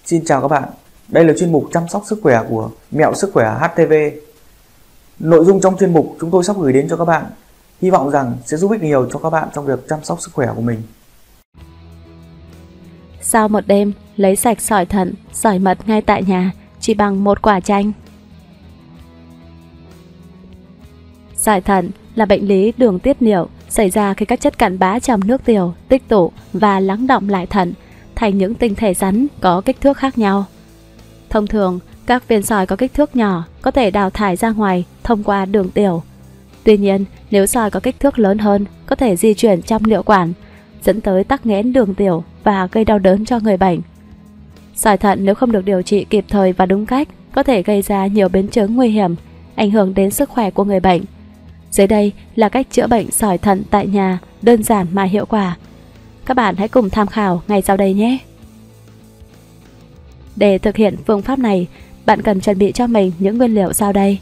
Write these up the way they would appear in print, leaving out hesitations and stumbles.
Xin chào các bạn, đây là chuyên mục chăm sóc sức khỏe của Mẹo Sức Khỏe HTV. Nội dung trong chuyên mục chúng tôi sắp gửi đến cho các bạn, hy vọng rằng sẽ giúp ích nhiều cho các bạn trong việc chăm sóc sức khỏe của mình. Sau một đêm lấy sạch sỏi thận, sỏi mật ngay tại nhà chỉ bằng một quả chanh. Sỏi thận là bệnh lý đường tiết niệu xảy ra khi các chất cặn bã trong nước tiểu tích tụ và lắng đọng lại thận thành những tinh thể rắn có kích thước khác nhau. Thông thường, các viên sỏi có kích thước nhỏ có thể đào thải ra ngoài thông qua đường tiểu. Tuy nhiên, nếu sỏi có kích thước lớn hơn, có thể di chuyển trong niệu quản, dẫn tới tắc nghẽn đường tiểu và gây đau đớn cho người bệnh. Sỏi thận nếu không được điều trị kịp thời và đúng cách, có thể gây ra nhiều biến chứng nguy hiểm, ảnh hưởng đến sức khỏe của người bệnh. Dưới đây là cách chữa bệnh sỏi thận tại nhà, đơn giản mà hiệu quả. Các bạn hãy cùng tham khảo ngay sau đây nhé. Để thực hiện phương pháp này, bạn cần chuẩn bị cho mình những nguyên liệu sau đây.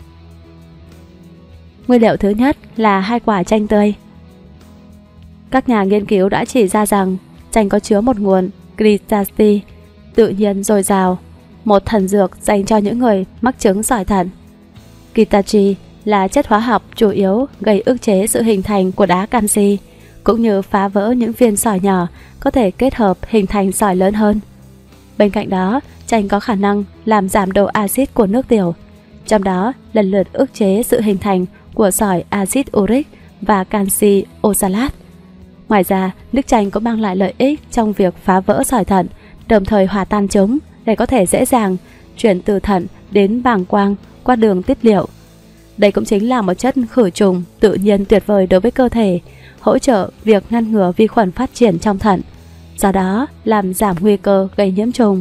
Nguyên liệu thứ nhất là 2 quả chanh tươi. Các nhà nghiên cứu đã chỉ ra rằng chanh có chứa một nguồn glycine tự nhiên dồi dào, một thần dược dành cho những người mắc chứng sỏi thận. Glycine là chất hóa học chủ yếu gây ức chế sự hình thành của đá canxi, cũng như phá vỡ những viên sỏi nhỏ có thể kết hợp hình thành sỏi lớn hơn. Bên cạnh đó, chanh có khả năng làm giảm độ axit của nước tiểu, trong đó lần lượt ức chế sự hình thành của sỏi axit uric và canxi oxalat. Ngoài ra, nước chanh cũng mang lại lợi ích trong việc phá vỡ sỏi thận, đồng thời hòa tan chúng để có thể dễ dàng chuyển từ thận đến bàng quang qua đường tiết niệu. Đây cũng chính là một chất khử trùng tự nhiên tuyệt vời đối với cơ thể, hỗ trợ việc ngăn ngừa vi khuẩn phát triển trong thận, do đó làm giảm nguy cơ gây nhiễm trùng.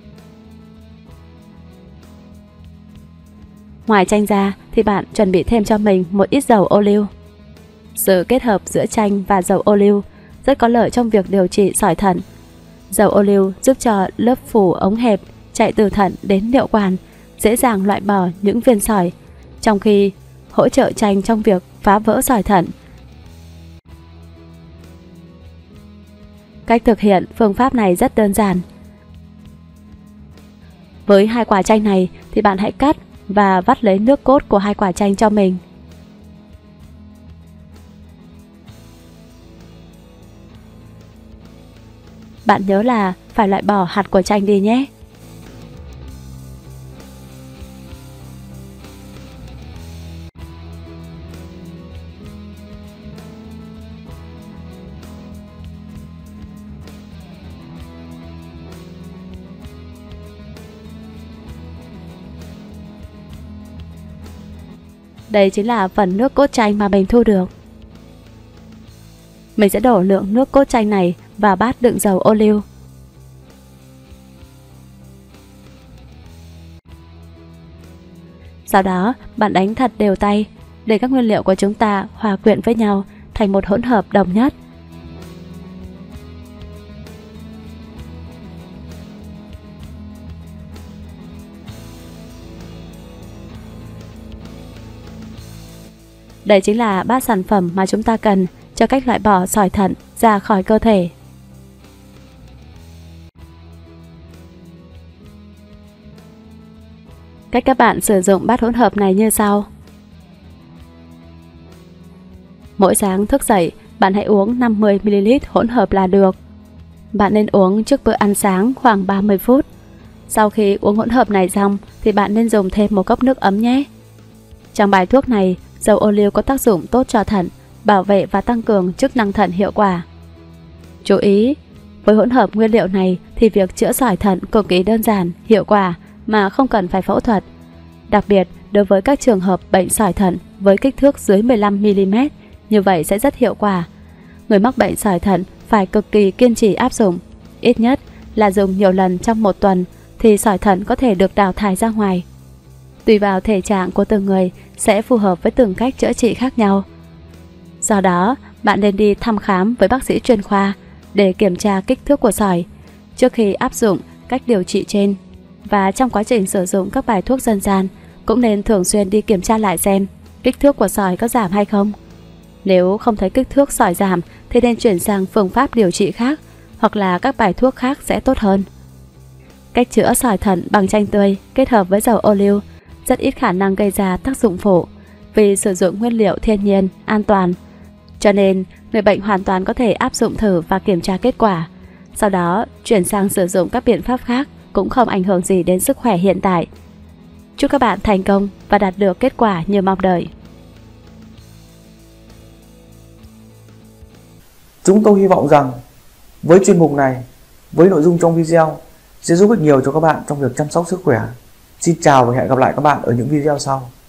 Ngoài chanh ra thì bạn chuẩn bị thêm cho mình một ít dầu ô liu. Sự kết hợp giữa chanh và dầu ô liu rất có lợi trong việc điều trị sỏi thận. Dầu ô liu giúp cho lớp phủ ống hẹp chạy từ thận đến niệu quản dễ dàng loại bỏ những viên sỏi, trong khi hỗ trợ chanh trong việc phá vỡ sỏi thận. Cách thực hiện phương pháp này rất đơn giản. Với 2 quả chanh này thì bạn hãy cắt và vắt lấy nước cốt của 2 quả chanh cho mình. Bạn nhớ là phải loại bỏ hạt của chanh đi nhé. Đây chính là phần nước cốt chanh mà mình thu được. Mình sẽ đổ lượng nước cốt chanh này vào bát đựng dầu ô liu. Sau đó, bạn đánh thật đều tay để các nguyên liệu của chúng ta hòa quyện với nhau thành một hỗn hợp đồng nhất. Đây chính là bát sản phẩm mà chúng ta cần cho cách loại bỏ sỏi thận ra khỏi cơ thể. Cách các bạn sử dụng bát hỗn hợp này như sau. Mỗi sáng thức dậy, bạn hãy uống 50ml hỗn hợp là được. Bạn nên uống trước bữa ăn sáng khoảng 30 phút. Sau khi uống hỗn hợp này xong thì bạn nên dùng thêm một cốc nước ấm nhé. Trong bài thuốc này, dầu ô liu có tác dụng tốt cho thận, bảo vệ và tăng cường chức năng thận hiệu quả. Chú ý, với hỗn hợp nguyên liệu này thì việc chữa sỏi thận cực kỳ đơn giản, hiệu quả mà không cần phải phẫu thuật. Đặc biệt, đối với các trường hợp bệnh sỏi thận với kích thước dưới 15mm, như vậy sẽ rất hiệu quả. Người mắc bệnh sỏi thận phải cực kỳ kiên trì áp dụng, ít nhất là dùng nhiều lần trong một tuần thì sỏi thận có thể được đào thải ra ngoài. Tùy vào thể trạng của từng người sẽ phù hợp với từng cách chữa trị khác nhau. Do đó, bạn nên đi thăm khám với bác sĩ chuyên khoa để kiểm tra kích thước của sỏi trước khi áp dụng cách điều trị trên. Và trong quá trình sử dụng các bài thuốc dân gian, cũng nên thường xuyên đi kiểm tra lại xem kích thước của sỏi có giảm hay không. Nếu không thấy kích thước sỏi giảm thì nên chuyển sang phương pháp điều trị khác, hoặc là các bài thuốc khác sẽ tốt hơn. Cách chữa sỏi thận bằng chanh tươi kết hợp với dầu ô liu rất ít khả năng gây ra tác dụng phụ vì sử dụng nguyên liệu thiên nhiên, an toàn. Cho nên, người bệnh hoàn toàn có thể áp dụng thử và kiểm tra kết quả. Sau đó, chuyển sang sử dụng các biện pháp khác cũng không ảnh hưởng gì đến sức khỏe hiện tại. Chúc các bạn thành công và đạt được kết quả như mong đợi. Chúng tôi hy vọng rằng với chuyên mục này, với nội dung trong video sẽ giúp ích nhiều cho các bạn trong việc chăm sóc sức khỏe. Xin chào và hẹn gặp lại các bạn ở những video sau.